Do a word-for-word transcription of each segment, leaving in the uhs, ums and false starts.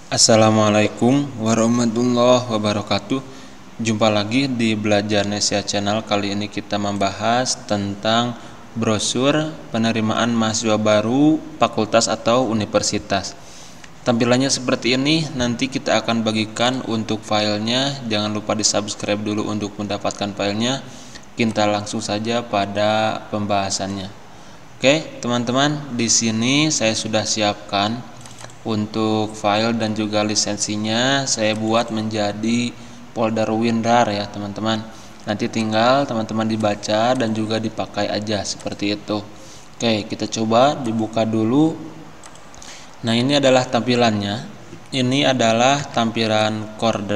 Assalamualaikum warahmatullahi wabarakatuh. Jumpa lagi di Belajar Nesia Channel. Kali ini kita membahas tentang brosur penerimaan mahasiswa baru fakultas atau universitas. Tampilannya seperti ini. Nanti kita akan bagikan untuk filenya. Jangan lupa di subscribe dulu untuk mendapatkan filenya. Kita langsung saja pada pembahasannya. Oke, teman-teman, di sini saya sudah siapkan untuk file dan juga lisensinya. Saya buat menjadi folder WinRAR ya teman-teman. Nanti tinggal teman-teman dibaca dan juga dipakai aja seperti itu. Oke, kita coba dibuka dulu. Nah, ini adalah tampilannya. Ini adalah tampilan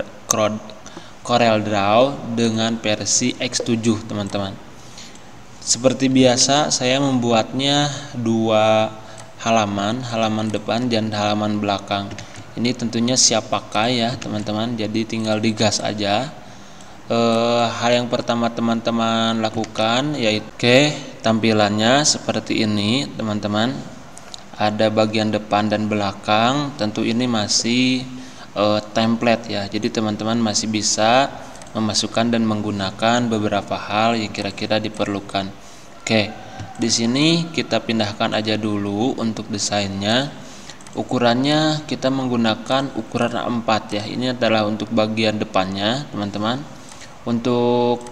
CorelDRAW dengan versi X tujuh teman-teman. Seperti biasa saya membuatnya dua halaman, halaman depan dan halaman belakang. Ini tentunya siap pakai ya teman-teman, jadi tinggal digas aja. E, hal yang pertama teman-teman lakukan yaitu oke, tampilannya seperti ini teman-teman. Ada bagian depan dan belakang, tentu ini masih e, template ya, jadi teman-teman masih bisa memasukkan dan menggunakan beberapa hal yang kira-kira diperlukan. Oke, di sini kita pindahkan aja dulu untuk desainnya. Ukurannya kita menggunakan ukuran A empat ya. Ini adalah untuk bagian depannya, teman-teman. Untuk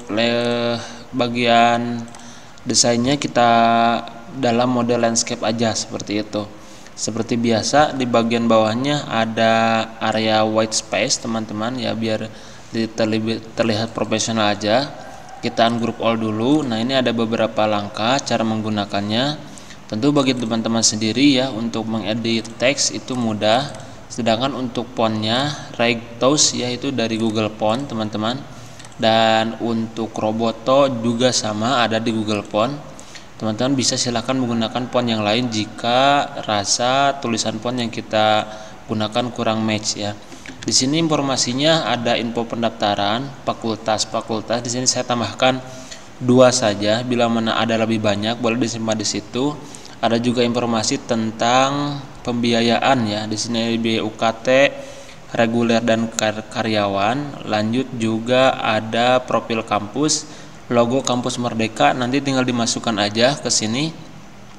bagian desainnya kita dalam mode landscape aja seperti itu. Seperti biasa di bagian bawahnya ada area white space, teman-teman ya, biar terlihat profesional aja. Kita ungroup all dulu. Nah, ini ada beberapa langkah cara menggunakannya. Tentu bagi teman-teman sendiri ya, untuk mengedit teks itu mudah. Sedangkan untuk fontnya Wrighthouse ya, itu dari Google Font teman-teman. Dan untuk Roboto juga sama, ada di Google Font. Teman-teman bisa silahkan menggunakan font yang lain jika rasa tulisan font yang kita gunakan kurang match ya. Di sini informasinya ada info pendaftaran, fakultas-fakultas. Di sini saya tambahkan dua saja. Bila mana ada lebih banyak boleh disimpan di situ. Ada juga informasi tentang pembiayaan ya. Di sini biaya U K T, reguler dan karyawan. Lanjut juga ada profil kampus, logo kampus Merdeka. Nanti tinggal dimasukkan aja ke sini.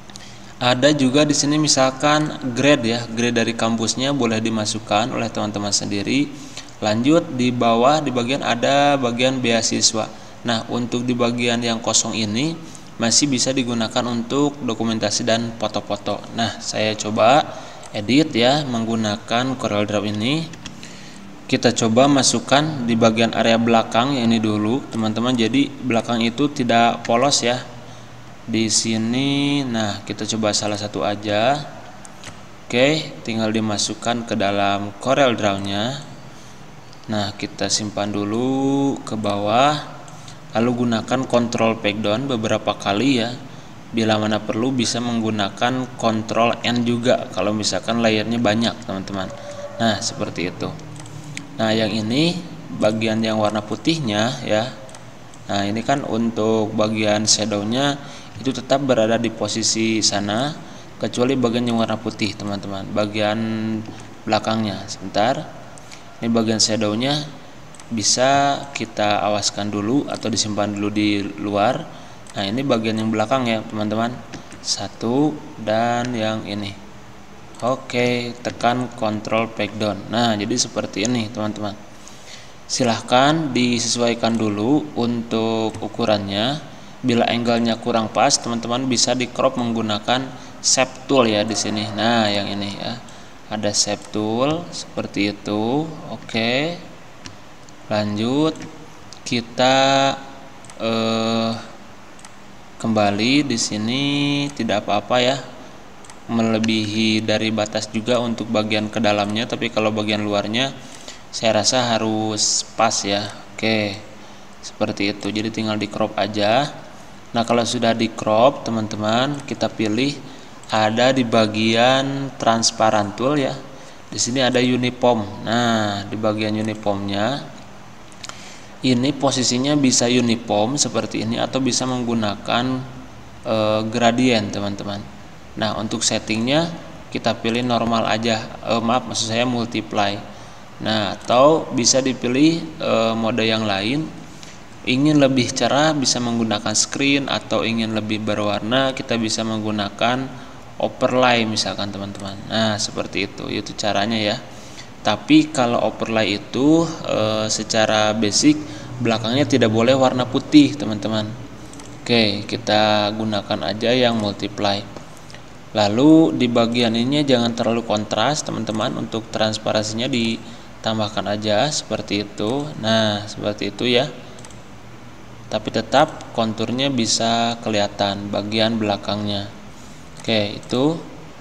Ada juga di sini misalkan grade ya, grade dari kampusnya boleh dimasukkan oleh teman-teman sendiri. Lanjut di bawah di bagian ada bagian beasiswa. Nah, untuk di bagian yang kosong ini masih bisa digunakan untuk dokumentasi dan foto-foto. Nah, saya coba edit ya menggunakan CorelDRAW ini. Kita coba masukkan di bagian area belakang yang ini dulu, teman-teman. Jadi belakang itu tidak polos ya. Di sini, nah kita coba salah satu aja. Oke, tinggal dimasukkan ke dalam CorelDRAW-nya. Nah, kita simpan dulu ke bawah. Lalu gunakan Ctrl Peg Down beberapa kali ya. Bila mana perlu bisa menggunakan Ctrl N juga kalau misalkan layernya banyak, teman-teman. Nah, seperti itu. Nah, yang ini bagian yang warna putihnya ya. Nah, ini kan untuk bagian shadow-nya itu tetap berada di posisi sana, kecuali bagian yang warna putih, teman-teman. Bagian belakangnya, sebentar. Ini bagian shadow-nya bisa kita awaskan dulu atau disimpan dulu di luar. Nah, ini bagian yang belakang ya, teman-teman. Satu dan yang ini. Oke, tekan Ctrl Peg Down. Nah, jadi seperti ini, teman-teman. Silahkan disesuaikan dulu untuk ukurannya. Bila angle-nya kurang pas, teman-teman bisa di crop menggunakan shape tool ya di sini. Nah, yang ini ya. Ada shape tool seperti itu. Oke. Lanjut kita eh kembali di sini tidak apa-apa ya. Melebihi dari batas juga untuk bagian ke dalamnya, tapi kalau bagian luarnya saya rasa harus pas ya. Oke. Seperti itu. Jadi tinggal di crop aja. Nah, kalau sudah di crop, teman-teman, kita pilih ada di bagian transparan tool ya. Di sini ada uniform. Nah, di bagian uniformnya ini posisinya bisa uniform seperti ini atau bisa menggunakan e, gradient, teman-teman. Nah, untuk settingnya kita pilih normal aja, eh, maaf maksud saya multiply. Nah, atau bisa dipilih eh, mode yang lain. Ingin lebih cerah bisa menggunakan screen, atau ingin lebih berwarna kita bisa menggunakan overlay misalkan teman-teman. Nah, seperti itu itu caranya ya. Tapi kalau overlay itu e, secara basic belakangnya tidak boleh warna putih teman-teman. Oke, kita gunakan aja yang multiply. Lalu di bagian ini jangan terlalu kontras teman-teman, untuk transparansinya ditambahkan aja seperti itu. Nah, seperti itu ya. Tapi tetap konturnya bisa kelihatan bagian belakangnya. Oke, itu.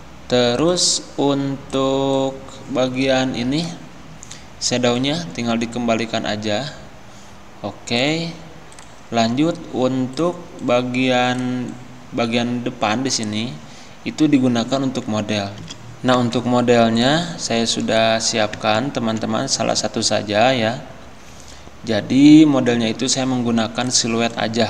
Terus untuk bagian ini shadownya tinggal dikembalikan aja. Oke. Lanjut untuk bagian bagian depan di sini itu digunakan untuk model. Nah, untuk modelnya saya sudah siapkan teman-teman, salah satu saja ya. Jadi modelnya itu saya menggunakan siluet aja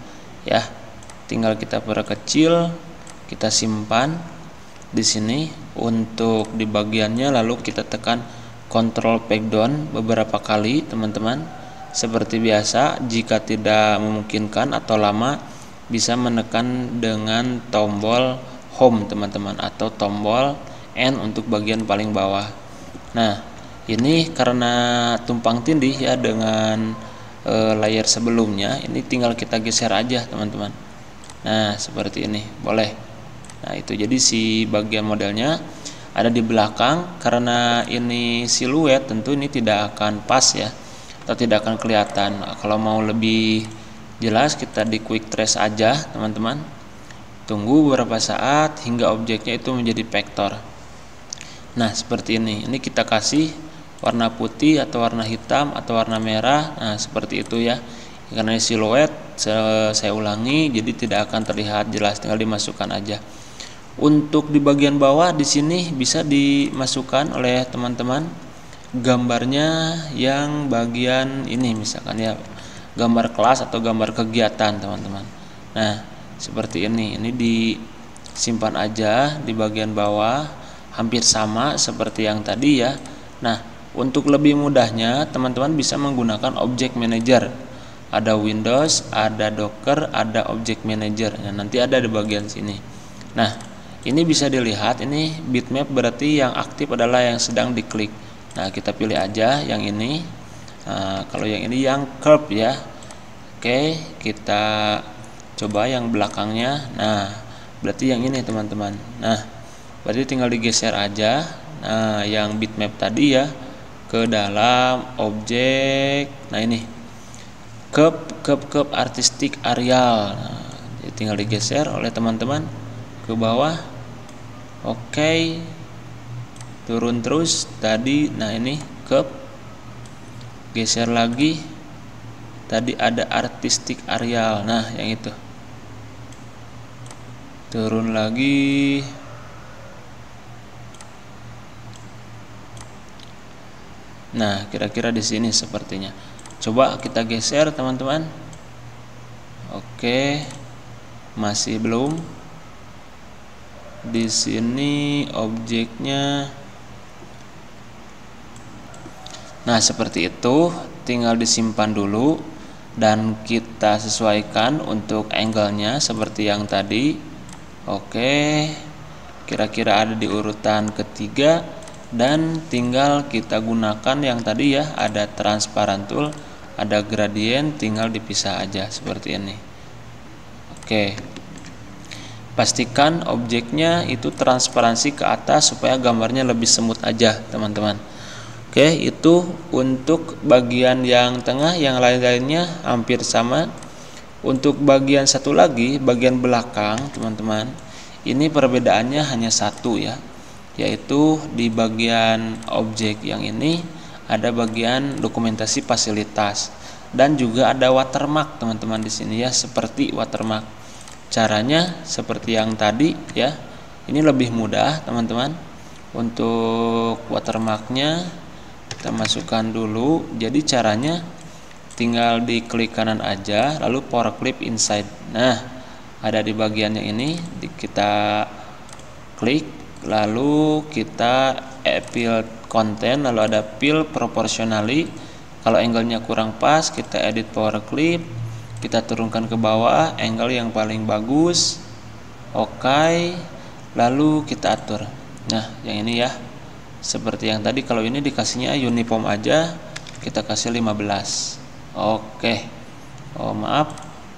ya. Tinggal kita perkecil, kita simpan di sini untuk di bagiannya, lalu kita tekan Ctrl Peg Down beberapa kali teman-teman. Seperti biasa, jika tidak memungkinkan atau lama bisa menekan dengan tombol Home teman-teman, atau tombol N untuk bagian paling bawah. Nah, ini karena tumpang tindih ya dengan e, layer sebelumnya, ini tinggal kita geser aja teman-teman. Nah, seperti ini boleh. Nah, itu jadi si bagian modelnya ada di belakang. Karena ini siluet, tentu ini tidak akan pas ya, atau tidak akan kelihatan. Nah, kalau mau lebih jelas kita di quick trace aja teman-teman. Tunggu beberapa saat hingga objeknya itu menjadi vektor. Nah, seperti ini. Ini kita kasih warna putih atau warna hitam atau warna merah. Nah, seperti itu ya. Karena ini siluet, saya ulangi, jadi tidak akan terlihat jelas, tinggal dimasukkan aja. Untuk di bagian bawah di sini bisa dimasukkan oleh teman-teman gambarnya yang bagian ini misalkan ya, gambar kelas atau gambar kegiatan teman-teman. Nah, seperti ini. Ini disimpan aja di bagian bawah, hampir sama seperti yang tadi ya. Nah, untuk lebih mudahnya teman-teman bisa menggunakan Object Manager. Ada Windows, ada Docker, ada Object Manager. Nah, nanti ada di bagian sini. Nah, ini bisa dilihat, ini bitmap berarti yang aktif adalah yang sedang diklik. Nah, kita pilih aja yang ini. Nah, kalau yang ini yang curve ya. Oke, kita coba yang belakangnya. Nah, berarti yang ini teman-teman. Nah, berarti tinggal digeser aja. Nah, yang bitmap tadi ya ke dalam objek. Nah, ini curve curve curve artistic areal. Nah, jadi tinggal digeser oleh teman-teman ke bawah. Oke, turun terus tadi. Nah, ini curve, geser lagi. Tadi ada artistic areal. Nah, yang itu turun lagi. Nah, kira-kira di sini sepertinya. Coba kita geser teman-teman. Oke, masih belum. Di sini objeknya. Nah, seperti itu. Tinggal disimpan dulu dan kita sesuaikan untuk angle-nya seperti yang tadi. Oke, kira-kira ada di urutan ketiga. Dan tinggal kita gunakan yang tadi ya, ada transparan tool, ada gradient, tinggal dipisah aja seperti ini. Oke, pastikan objeknya itu transparansi ke atas supaya gambarnya lebih semut aja teman-teman. Oke, itu untuk bagian yang tengah, yang lain-lainnya hampir sama. Untuk bagian satu lagi, bagian belakang teman-teman, ini perbedaannya hanya satu ya, yaitu di bagian objek yang ini ada bagian dokumentasi fasilitas dan juga ada watermark teman-teman di sini ya, seperti watermark. Caranya seperti yang tadi ya. Ini lebih mudah teman-teman. Untuk watermarknya kita masukkan dulu. Jadi caranya tinggal diklik kanan aja lalu power clip inside. Nah, ada di bagian yang ini, kita klik. lalu kita fill content, lalu ada fill proportionally. Kalau angle-nya kurang pas, kita edit power clip, kita turunkan ke bawah angle yang paling bagus. Oke, okay. Lalu kita atur. Nah, yang ini ya, seperti yang tadi. Kalau ini dikasihnya uniform aja, kita kasih lima belas. Oke, okay. Oh maaf,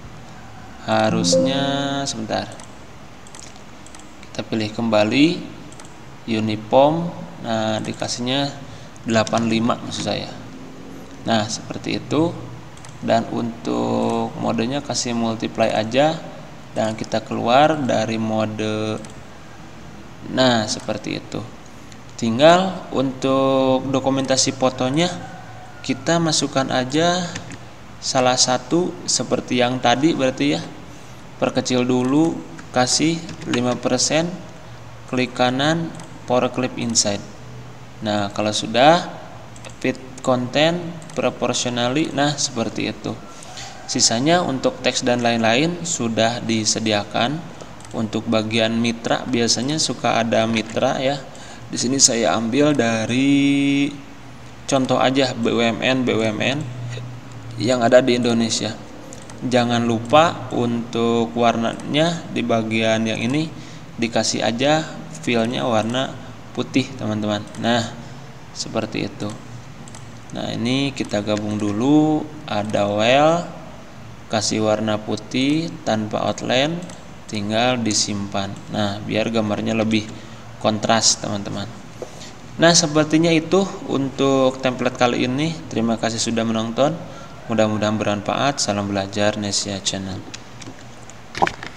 harusnya sebentar, kita pilih kembali uniform. Nah, dikasihnya delapan puluh lima maksud saya. Nah, seperti itu. Dan untuk modenya kasih multiply aja, dan kita keluar dari mode. Nah, seperti itu. Tinggal untuk dokumentasi fotonya kita masukkan aja salah satu seperti yang tadi, berarti ya. Perkecil dulu, kasih lima persen, klik kanan, power clip inside. Nah, kalau sudah fit content proportionally, nah seperti itu. Sisanya untuk teks dan lain-lain sudah disediakan. Untuk bagian mitra biasanya suka ada mitra ya. Di sini saya ambil dari contoh aja B U M N B U M N yang ada di Indonesia. Jangan lupa untuk warnanya di bagian yang ini dikasih aja fillnya warna putih, teman-teman. Nah, seperti itu. Nah, ini kita gabung dulu. Ada well, kasih warna putih tanpa outline, tinggal disimpan. Nah, biar gambarnya lebih kontras, teman-teman. Nah, sepertinya itu untuk template kali ini. Terima kasih sudah menonton. Mudah-mudahan bermanfaat. Salam belajar Nesia Channel.